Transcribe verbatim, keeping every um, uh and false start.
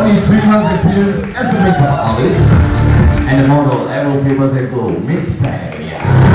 only three months experience as a makeup artist and the model ever famous and go Miss Pan.